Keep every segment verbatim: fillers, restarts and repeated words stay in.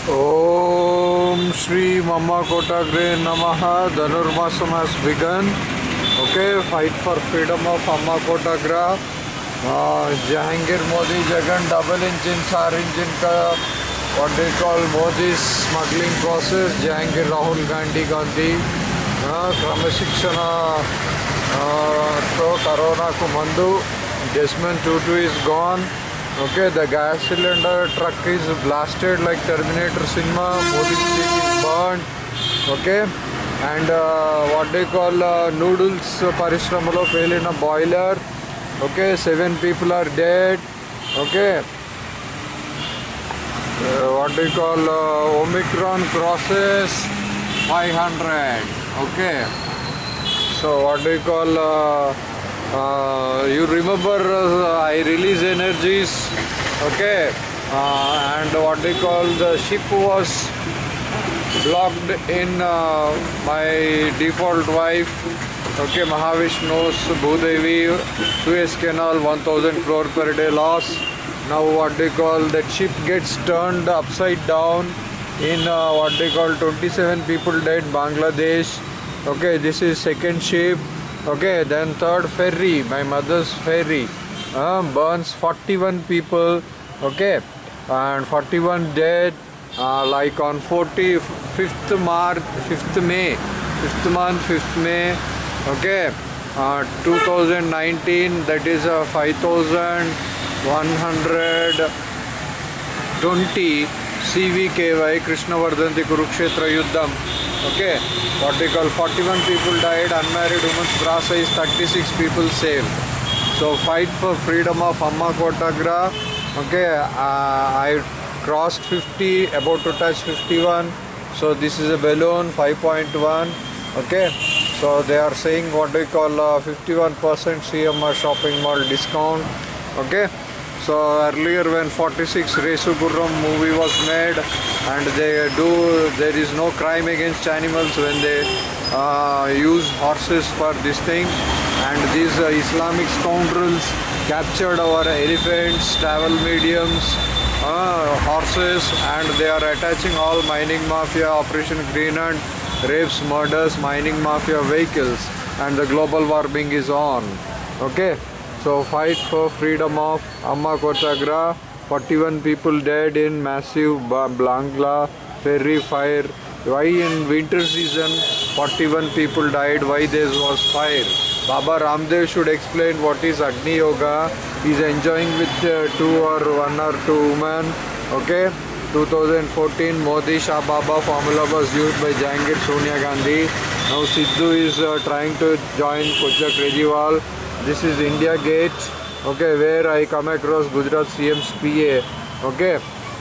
Om Shri Mama Kotagre Namaha. Dhanurmasam has begun. Okay, fight for freedom of Amma Kotagra. Uh, Jehagir Modi Jagan double engine, four engine ka what they call Modi's smuggling process. Jehagir Rahul Gandhi Gandhi. Kramashikshana to Corona Kumandu. Desmond Tutu is gone. Okay, the gas cylinder truck is blasted like Terminator cinema. Modi's street is burned. Okay, and uh, what they call uh, noodles parishramalo fail in a boiler. Okay, seven people are dead. Okay, uh, what they call uh, Omicron crosses five hundred. Okay, so what they call uh, uh, you remember uh, I release energies. Okay, uh, and what they call the ship was blocked in uh, my default wife. Okay, Mahavishnu's Bhudevi, Suez Canal, one thousand crore per day loss. Now what they call that ship gets turned upside down in uh, what they call twenty-seven people dead, Bangladesh. Okay, this is second ship. Okay, then third ferry, my mother's ferry, uh, burns forty-one people. Okay, and forty-one dead. Uh, like on forty-fifth March, fifth May, fifth month, fifth May. Okay, uh, two thousand nineteen, that is uh, five thousand one hundred twenty C V K Y Krishna Vardhanti Kurukshetra Yuddham. Okay, what they call forty-one people died, unmarried women's bra size thirty-six people saved. So fight for freedom of Amma Kotagra. Okay, uh, I crossed fifty, about to touch fifty-one. So this is a balloon five point one. Okay, so they are saying what they call uh, fifty-one percent C M R shopping mall discount. Okay, so earlier when forty-six Resu Gurram movie was made, and they do, there is no crime against animals when they uh, use horses for this thing, and these uh, Islamic scoundrels captured our elephants, travel mediums, uh, horses, and they are attaching all mining mafia, Operation Green Hand, rapes, murders, mining mafia vehicles, and the global warming is on. Okay, so fight for freedom of Amma Kotagra. forty-one people dead in massive Bangla ferry fire. Why in winter season forty-one people died? Why there was fire? Baba Ramdev should explain what is Agni Yoga. He's enjoying with uh, two or one or two women. Okay, two thousand fourteen Modi Shah Baba formula was used by Jehagir Sonia Gandhi. Now Sidhu is uh, trying to join Kojak Kejriwal. This is India Gate. Okay, where I come across Gujarat C M's P A. Okay,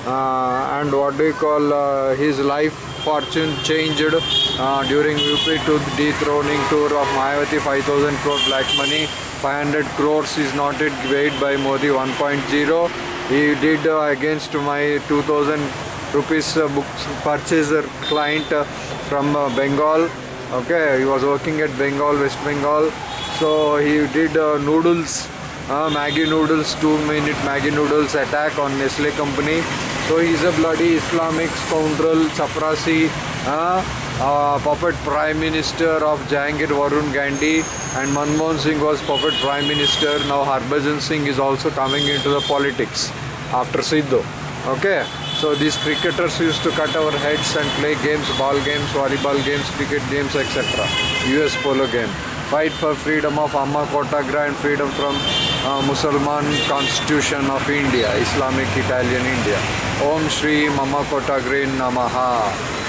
uh, and what do you call uh, his life fortune changed uh, during U P to dethroning tour of Mayawati, five thousand crore black money. five hundred crores is not yet paid by Modi one point zero. He did uh, against my two thousand rupees uh, books purchaser client uh, from uh, Bengal. Okay, he was working at Bengal, West Bengal. So he did uh, noodles. Uh, Maggi noodles, two minute Maggi noodles attack on Nestle company. So he's a bloody Islamic scoundrel, chaprasi, uh, uh, puppet prime minister of Jehagir Varun Gandhi, and Manmohan Singh was puppet prime minister. Now Harbhajan Singh is also coming into the politics after Sidhu. Okay, so these cricketers used to cut our heads and play games, ball games, volleyball games, cricket games, et cetera. U S polo game. Fight for freedom of Amma Kotagra and freedom from uh, Musalman Constitution of India, Islamic Italian India. Om Shri Mama Kotagre Namaha.